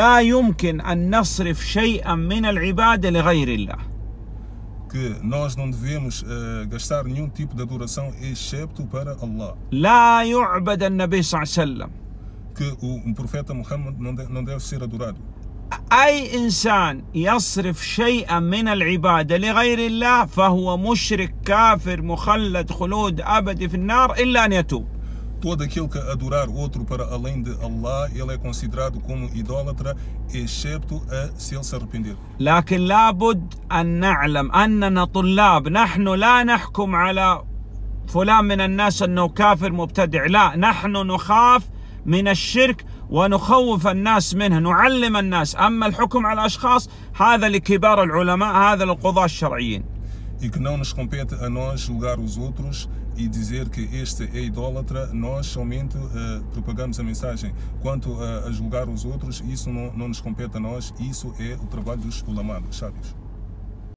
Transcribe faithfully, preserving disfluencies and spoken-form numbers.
لا يمكن أن نصرف شيئا من العبادة لغير الله. Que nós não devemos uh, gastar nenhum tipo de adoração excepto para Allah. لا يعبد النبي صلى الله عليه وسلم. Que o um profeta Muhammad não, de, não deve ser adorado. أي إنسان يصرف شيئا من العبادة لغير الله فهو مشرك كافر مخلد خلود أبدي في النار إلا أن يتوب. Todo aquele que adorar outro para além de Allah, ele é considerado como idólatra, excepto a se ele se arrepender. لكن لابد أن نعلم أننا طلاب، نحن لا نحكم على فلان من الناس أنه كافر مبتدع، لا، نحن نخاف من الشرك ونخوف الناس منه، نعلم الناس. أما الحكم على الأشخاص هذا لكبار العلماء، هذا للقضاة الشرعيين. E que não nos compete a nós julgar os outros e dizer que este é idólatra, nós somente uh, propagamos a mensagem. Quanto a, a julgar os outros, isso não, não nos compete a nós, isso é o trabalho dos ulama, dos sábios.